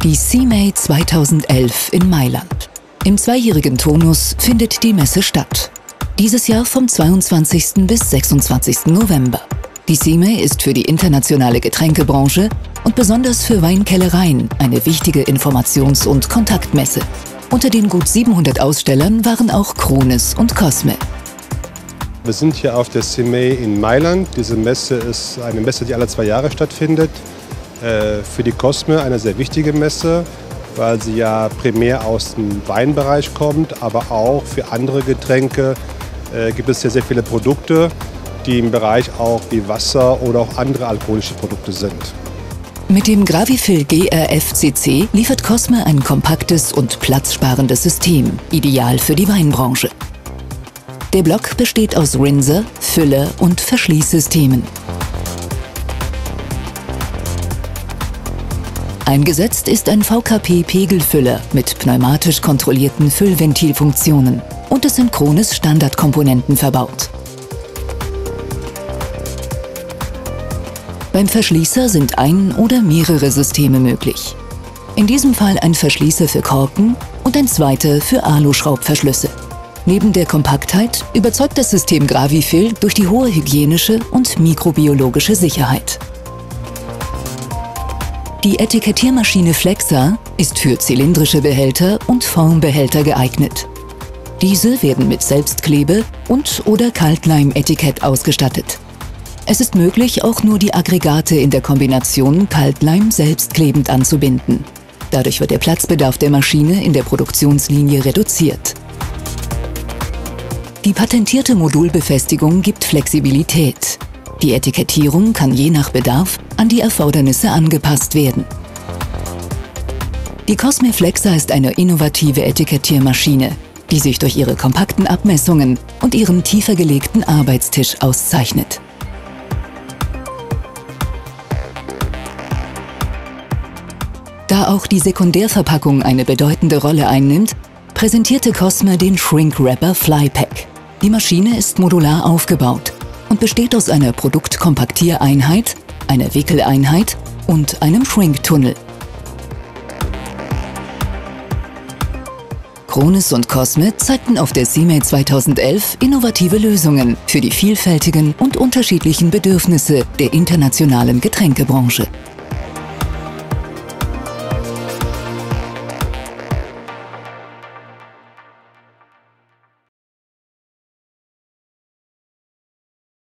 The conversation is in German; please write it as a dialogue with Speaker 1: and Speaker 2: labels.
Speaker 1: Die CMAY 2011 in Mailand. Im zweijährigen Turnus findet die Messe statt. Dieses Jahr vom 22. bis 26. November. Die CMAY ist für die internationale Getränkebranche und besonders für Weinkellereien eine wichtige Informations- und Kontaktmesse. Unter den gut 700 Ausstellern waren auch Krones und Cosme.
Speaker 2: Wir sind hier auf der CMAY in Mailand. Diese Messe ist eine Messe, die alle 2 Jahre stattfindet. Für die Cosme eine sehr wichtige Messe, weil sie ja primär aus dem Weinbereich kommt, aber auch für andere Getränke gibt es sehr viele Produkte, die im Bereich auch wie Wasser oder auch andere alkoholische Produkte sind.
Speaker 1: Mit dem Gravifil GRF-CC liefert Cosme ein kompaktes und platzsparendes System, ideal für die Weinbranche. Der Block besteht aus Rinser, Füller und Verschließsystemen. Eingesetzt ist ein VKP-Pegelfüller mit pneumatisch kontrollierten Füllventilfunktionen und es sind Krones Standardkomponenten verbaut. Beim Verschließer sind ein oder mehrere Systeme möglich. In diesem Fall ein Verschließer für Korken und ein zweiter für Aluschraubverschlüsse. Neben der Kompaktheit überzeugt das System Gravifil durch die hohe hygienische und mikrobiologische Sicherheit. Die Etikettiermaschine Flexa ist für zylindrische Behälter und Formbehälter geeignet. Diese werden mit Selbstklebe und/oder Kaltleim-Etikett ausgestattet. Es ist möglich, auch nur die Aggregate in der Kombination Kaltleim selbstklebend anzubinden. Dadurch wird der Platzbedarf der Maschine in der Produktionslinie reduziert. Die patentierte Modulbefestigung gibt Flexibilität. Die Etikettierung kann je nach Bedarf an die Erfordernisse angepasst werden. Die Cosme Flexa ist eine innovative Etikettiermaschine, die sich durch ihre kompakten Abmessungen und ihren tiefer gelegten Arbeitstisch auszeichnet. Da auch die Sekundärverpackung eine bedeutende Rolle einnimmt, präsentierte Cosme den Shrink Wrapper Flypack. Die Maschine ist modular aufgebaut und besteht aus einer Produktkompaktiereinheit, einer Wickeleinheit und einem Shrinktunnel. Krones und Cosme zeigten auf der CMAY 2011 innovative Lösungen für die vielfältigen und unterschiedlichen Bedürfnisse der internationalen Getränkebranche.